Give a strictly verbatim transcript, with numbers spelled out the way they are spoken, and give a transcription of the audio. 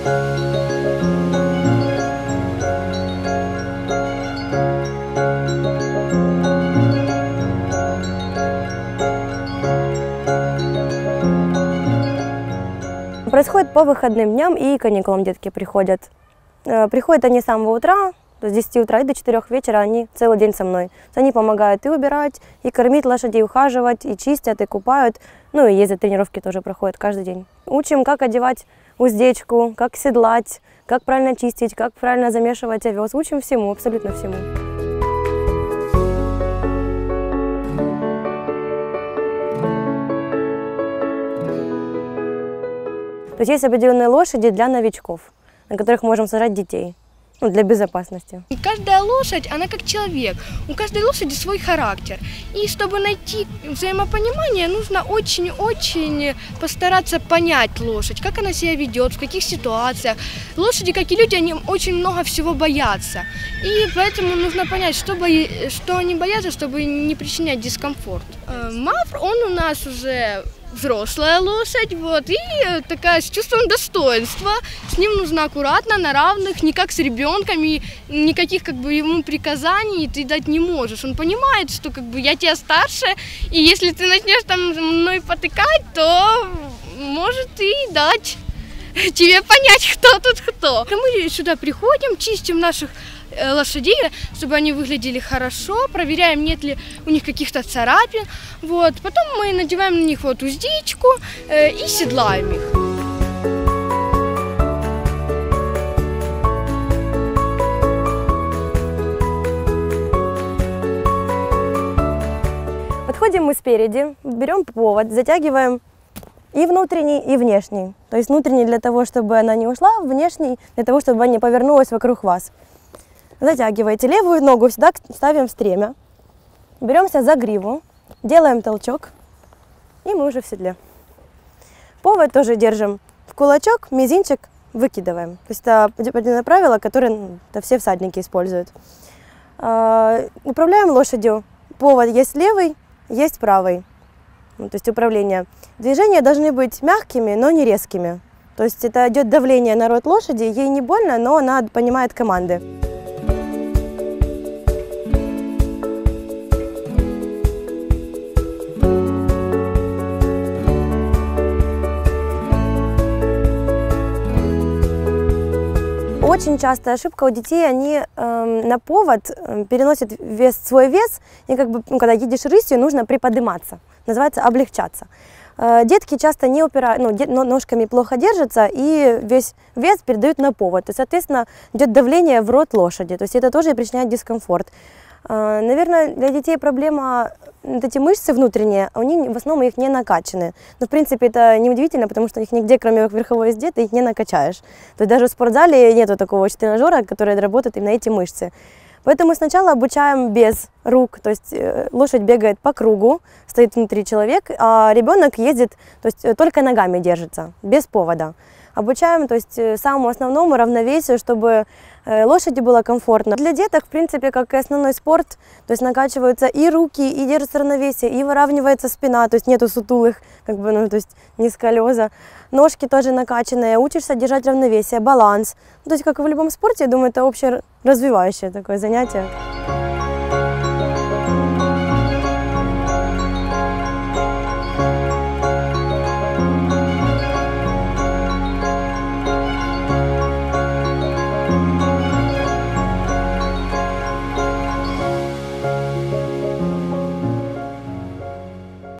Происходит по выходным дням и каникулам детки приходят. Приходят они с самого утра, с десяти утра и до четырёх вечера они целый день со мной. Они помогают и убирать, и кормить лошадей, ухаживать, и чистят, и купают. Ну и ездят, тренировки тоже проходят каждый день. Учим, как одевать уздечку, как седлать, как правильно чистить, как правильно замешивать овес. Учим всему, абсолютно всему. То есть есть определенные лошади для новичков, на которых можем сажать детей, ну, для безопасности. Каждая лошадь, она как человек, у каждой лошади свой характер. И чтобы найти взаимопонимание, нужно очень-очень постараться понять лошадь, как она себя ведет, в каких ситуациях. Лошади, как и люди, они очень много всего боятся. И поэтому нужно понять, что, бои... что они боятся, чтобы не причинять дискомфорт. Мавр, он у нас уже взрослая лошадь, вот, и такая с чувством достоинства. С ним нужно аккуратно, на равных, не как с ребенком, и никаких как бы ему приказаний ты дать не можешь. Он понимает, что как бы я тебя старше, и если ты начнешь там мной потыкать, то может и дать тебе понять, кто тут кто. Мы сюда приходим, чистим наших лошадей, чтобы они выглядели хорошо, проверяем, нет ли у них каких-то царапин. Вот. Потом мы надеваем на них вот уздечку э, и седлаем их. Подходим мы спереди, берем повод, затягиваем и внутренний, и внешний. То есть внутренний для того, чтобы она не ушла, внешний для того, чтобы она не повернулась вокруг вас. Затягиваете левую ногу, сюда ставим в стремя, беремся за гриву, делаем толчок, и мы уже в седле. Повод тоже держим в кулачок, мизинчик выкидываем. То есть это определенное правило, которое ну, все всадники используют. А, управляем лошадью. Повод есть левый, есть правый. Ну, то есть управление. Движения должны быть мягкими, но не резкими. То есть это идет давление на рот лошади, ей не больно, но она понимает команды. Очень частая ошибка у детей, они э, на повод э, переносят вес, свой вес, и как бы, ну, когда едешь рысью, нужно приподниматься, называется облегчаться. Э, детки часто не упирают, ну, дет, ножками плохо держатся, и весь вес передают на повод, и, соответственно, идет давление в рот лошади, то есть это тоже причиняет дискомфорт. Э, наверное, для детей проблема, вот эти мышцы внутренние, они в основном их не накачаны. Но, в принципе, это неудивительно, потому что их нигде, кроме верховой езды, ты их не накачаешь. То есть даже в спортзале нету такого тренажера, который работает именно эти мышцы. Поэтому сначала обучаем без рук, то есть лошадь бегает по кругу, стоит внутри человек, а ребенок ездит, то есть только ногами держится, без повода. Обучаем, то есть самому основному равновесию, чтобы лошади было комфортно. Для деток, в принципе, как и основной спорт, то есть накачиваются и руки, и держится равновесие, и выравнивается спина, то есть нету сутулых, как бы, ну, то есть не сколиоза. Ножки тоже накачанные, учишься держать равновесие, баланс. То есть, как и в любом спорте, я думаю, это общее развивающее такое занятие.